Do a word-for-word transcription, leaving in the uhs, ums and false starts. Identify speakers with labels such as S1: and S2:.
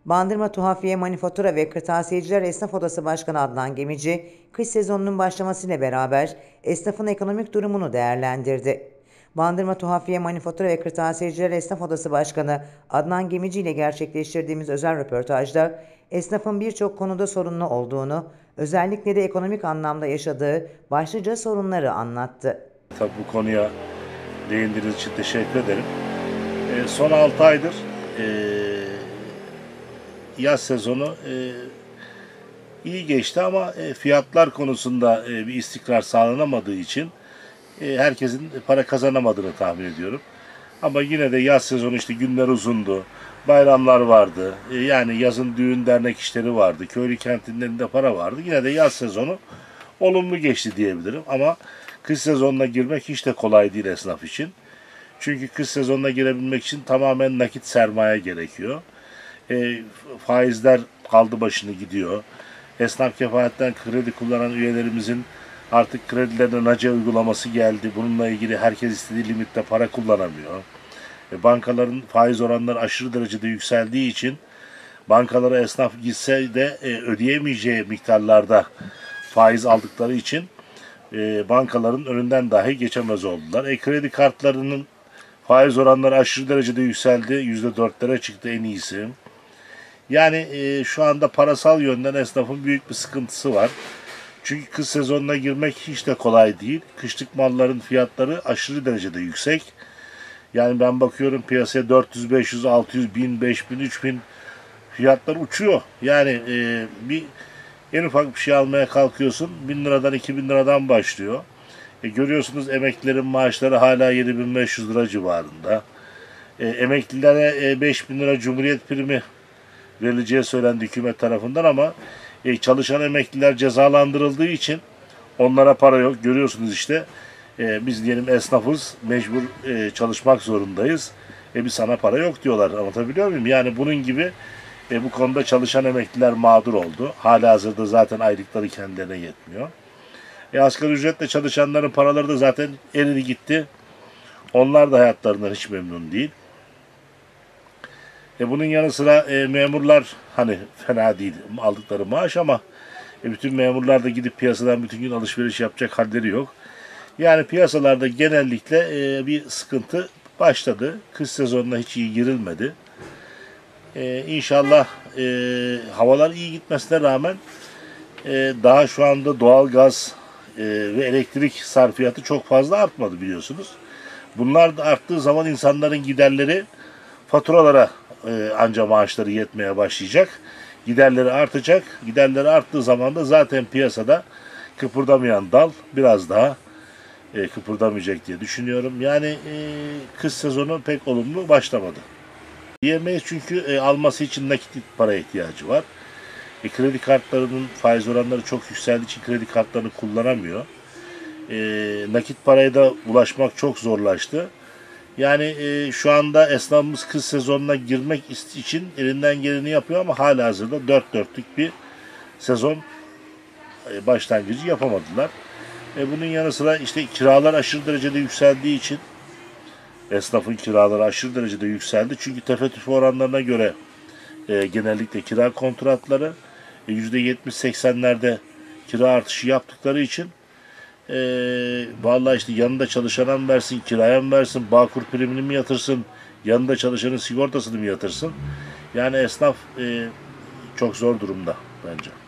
S1: Bandırma Tuhafiye Manifatura ve Kırtasiyeciler Esnaf Odası Başkanı Adnan Gemici, kış sezonunun başlamasıyla beraber esnafın ekonomik durumunu değerlendirdi. Bandırma Tuhafiye Manifatura ve Kırtasiyeciler Esnaf Odası Başkanı Adnan Gemici ile gerçekleştirdiğimiz özel röportajda esnafın birçok konuda sorunlu olduğunu, özellikle de ekonomik anlamda yaşadığı başlıca sorunları anlattı.
S2: Tabii bu konuya değindiğiniz için teşekkür ederim. E, son altı aydır e, yaz sezonu e, iyi geçti ama e, fiyatlar konusunda e, bir istikrar sağlanamadığı için e, herkesin para kazanamadığını tahmin ediyorum. Ama yine de yaz sezonu işte günler uzundu, bayramlar vardı, e, yani yazın düğün dernek işleri vardı, köylü kentinlerinde para vardı. Yine de yaz sezonu olumlu geçti diyebilirim ama kış sezonuna girmek hiç de kolay değil esnaf için. Çünkü kış sezonuna girebilmek için tamamen nakit sermaye gerekiyor. E, faizler kaldı başını gidiyor. Esnaf kefaletten kredi kullanan üyelerimizin artık kredilerine nace uygulaması geldi. Bununla ilgili herkes istediği limitte para kullanamıyor. E, bankaların faiz oranları aşırı derecede yükseldiği için bankalara esnaf gitse de e, ödeyemeyeceği miktarlarda faiz aldıkları için e, bankaların önünden dahi geçemez oldular. E, kredi kartlarının faiz oranları aşırı derecede yükseldi. yüzde dörtlere çıktı en iyisi. Yani e, şu anda parasal yönden esnafın büyük bir sıkıntısı var. Çünkü kış sezonuna girmek hiç de kolay değil. Kışlık malların fiyatları aşırı derecede yüksek. Yani ben bakıyorum piyasaya dört yüz, beş yüz, altı yüz, bin, beş bin, üç bin fiyatlar uçuyor. Yani e, bir en ufak bir şey almaya kalkıyorsun bin liradan iki bin liradan başlıyor. E, görüyorsunuz emeklilerin maaşları hala yedi bin beş yüz lira civarında. E, emeklilere e, beş bin lira Cumhuriyet primi verileceği söylendi hükümet tarafından ama e, çalışan emekliler cezalandırıldığı için onlara para yok. Görüyorsunuz işte e, biz diyelim esnafız, mecbur e, çalışmak zorundayız. E bir sana para yok diyorlar. Anlatabiliyor muyum? Yani bunun gibi e, bu konuda çalışan emekliler mağdur oldu. Halihazırda zaten aylıkları kendilerine yetmiyor. E, asgari ücretle çalışanların paraları da zaten eridi gitti. Onlar da hayatlarından hiç memnun değil. E bunun yanı sıra e, memurlar hani fena değil aldıkları maaş ama e, bütün memurlar da gidip piyasadan bütün gün alışveriş yapacak halleri yok. Yani piyasalarda genellikle e, bir sıkıntı başladı. Kış sezonuna hiç iyi girilmedi. E, İnşallah e, havalar iyi gitmesine rağmen e, daha şu anda doğalgaz e, ve elektrik sarfiyatı çok fazla artmadı biliyorsunuz. Bunlar da arttığı zaman insanların giderleri faturalara e, anca maaşları yetmeye başlayacak. Giderleri artacak. Giderleri arttığı zaman da zaten piyasada kıpırdamayan dal biraz daha e, kıpırdamayacak diye düşünüyorum. Yani e, kış sezonu pek olumlu başlamadı. Diyemeyiz çünkü e, alması için nakit para ihtiyacı var. E, kredi kartlarının faiz oranları çok yükseldiği için kredi kartlarını kullanamıyor. E, nakit paraya da ulaşmak çok zorlaştı. Yani e, şu anda esnafımız kış sezonuna girmek için elinden geleni yapıyor ama halihazırda dört dörtlük bir sezon e, başlangıcı yapamadılar. E, bunun yanı sıra işte kiralar aşırı derecede yükseldiği için esnafın kiraları aşırı derecede yükseldi. Çünkü tefe tüfe oranlarına göre e, genellikle kira kontratları e, yüzde yetmiş seksenlerde kira artışı yaptıkları için e, vallahi işte yanında çalışana mı versin, kiraya mı versin, Bağkur primini mi yatırsın, yanında çalışanın sigortasını mı yatırsın? Yani esnaf e, çok zor durumda bence.